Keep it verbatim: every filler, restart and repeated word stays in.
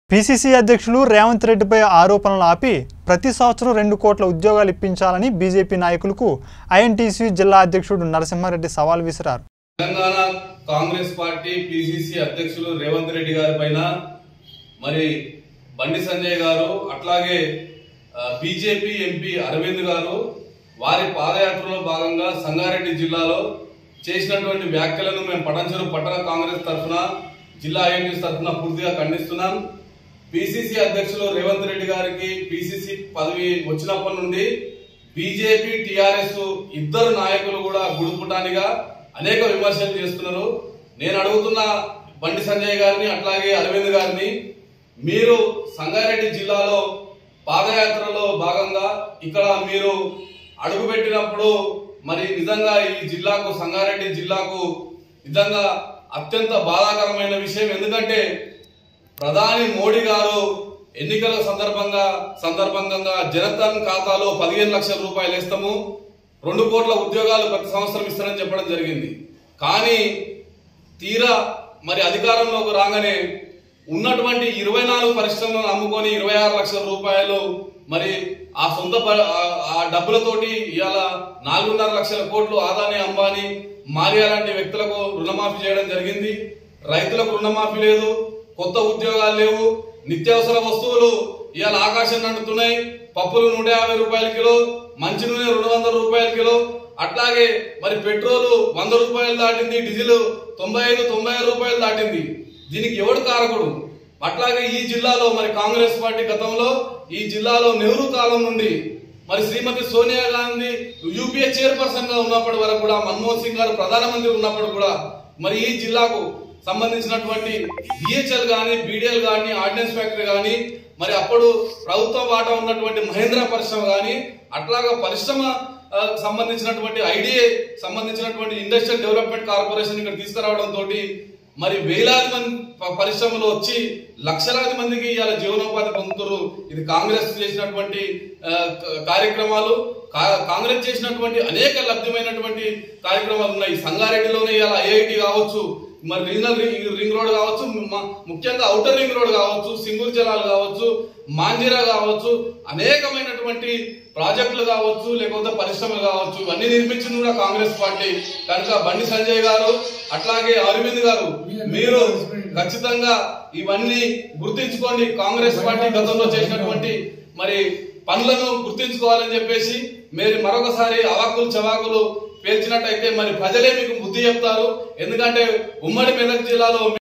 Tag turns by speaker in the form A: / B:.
A: PCC అధ్యక్షులు రేవంత్ రెడ్డిపై ఆరోపణలు ఆపి ప్రతి సంవత్సరం రెండు కోట్ల ఉద్యోగాలు ఇప్పించాలని బీజేపీ నాయకులకు ఐఎన్టీసీ జిల్లా అధ్యక్షుడు నరసింహారెడ్డి సవాల్ విసిరారు.
B: తెలంగాణ కాంగ్రెస్ పార్టీ పీసీసీ అధ్యక్షులు రేవంత్ రెడ్డి గారిపైన మరి బండి సంజయ్ గారు అట్లాగే బీజేపీ ఎంపీ అరవింద్ గారు వారి పాదయాత్రలో భాగంగా సంగారెడ్డి జిల్లాలో చేసినటువంటి వ్యాఖ్యలను మేము పటాన్చెరు పట్టణ కాంగ్రెస్ తరఫున జిల్లా ఐఎన్టీసీ తరఫున పూర్తిగా ఖండిస్తున్నాం. పీసీసీ అధ్యక్షులు రేవంత్ రెడ్డి గారికి పీసీసీ పదవి వచ్చినప్పటి నుండి బీజేపీ టీఆర్ఎస్ ఇద్దరు నాయకులు కూడా గుడుపుటానిగా అనేక విమర్శలు చేస్తున్నారు. నేను అడుగుతున్న బండి సంజయ్ గారిని అట్లాగే అరవింద్ గారిని, మీరు సంగారెడ్డి జిల్లాలో పాదయాత్రలో భాగంగా ఇక్కడ మీరు అడుగుపెట్టినప్పుడు మరి నిజంగా ఈ జిల్లాకు సంగారెడ్డి జిల్లాకు నిజంగా అత్యంత బాధాకరమైన విషయం. ఎందుకంటే ప్రధాని మోడీ గారు ఎన్నికల సందర్భంగా సందర్భంగా జనధన్ ఖాతాలో పదిహేను లక్షల రూపాయలు ఇస్తాము, రెండు కోట్ల ఉద్యోగాలు ప్రతి సంవత్సరం ఇస్తారని చెప్పడం జరిగింది. కానీ తీరా మరి అధికారంలోకి రాగానే ఉన్నటువంటి ఇరవై నాలుగు పరిశ్రమలను అమ్ముకొని ఇరవై ఆరు లక్షల రూపాయలు మరి ఆ సొంత ఆ డబ్బులతోటి ఇవాళ నాలుగున్నర లక్షల కోట్లు ఆదాని అంబానీ మారియా లాంటి వ్యక్తులకు రుణమాఫీ చేయడం జరిగింది. రైతులకు రుణమాఫీ లేదు, కొత్త ఉద్యోగాలు లేవు, నిత్యావసర వస్తువులు ఇవాళ ఆకాశం అంటున్నాయి. పప్పులు నూట యాభై రూపాయల కిలో, మంచి నూనె రెండు వందల రూపాయల కిలో, అట్లాగే మరి పెట్రోల్ వంద రూపాయలు దాటింది, డీజిల్ తొంభై ఐదు తొంభై ఆరు రూపాయలు దాటింది. దీనికి ఎవడు కారకుడు? అట్లాగే ఈ జిల్లాలో మరి కాంగ్రెస్ పార్టీ గతంలో ఈ జిల్లాలో నెహ్రూ కాలం నుండి మరి శ్రీమతి సోనియా గాంధీ యూపీఏ చైర్పర్సన్ గా ఉన్నప్పటి వరకు కూడా, మన్మోహన్ సింగ్ గారు ప్రధానమంత్రి ఉన్నప్పుడు కూడా మరి ఈ జిల్లాకు సంబంధించినటువంటి బిహెచ్ఎల్ గానీ, బీడీఎల్ గానీ, ఆర్డినెన్స్ ఫ్యాక్టరీ గానీ, మరి అప్పుడు ప్రభుత్వ వాటా ఉన్నటువంటి మహేంద్ర పరిశ్రమ గానీ, అట్లాగా పరిశ్రమ సంబంధించినటువంటి ఐడిఏ సంబంధించినటువంటి ఇండస్ట్రియల్ డెవలప్మెంట్ కార్పొరేషన్ ఇక్కడ తీసుకురావడంతో మరి వేలాది మంది పరిశ్రమలు వచ్చి లక్షలాది మందికి ఇవాళ జీవనోపాధి పొందుతారు. ఇది కాంగ్రెస్ చేసినటువంటి కార్యక్రమాలు, కాంగ్రెస్ చేసినటువంటి అనేక లబ్ధమైనటువంటి కార్యక్రమాలు ఉన్నాయి. సంగారెడ్డిలోనే ఇవాళ ఐఐటి కావచ్చు, మరి రీజనల్ రింగ్ రోడ్ కావచ్చు, ముఖ్యంగా ఔటర్ రింగ్ రోడ్ కావచ్చు, సింగూరు జలాలు కావచ్చు, మాంజిరా కావచ్చు, అనేకమైనటువంటి ప్రాజెక్టులు కావచ్చు, లేకపోతే పరిశ్రమలు కావచ్చు, ఇవన్నీ నిర్మించింది కూడా కాంగ్రెస్ పార్టీ. కనుక బండి సంజయ్ గారు అట్లాగే అరవింద్ గారు మీరు ఖచ్చితంగా ఇవన్నీ గుర్తించుకోండి. కాంగ్రెస్ పార్టీ గతంలో చేసినటువంటి మరి పనులను గుర్తించుకోవాలని చెప్పేసి మీరు మరొకసారి అవాకులు చవాకులు పేల్చినట్టయితే మరి ప్రజలే మీకు బుద్ధి చెప్తారు. ఎందుకంటే ఉమ్మడి మెదక్ జిల్లాలో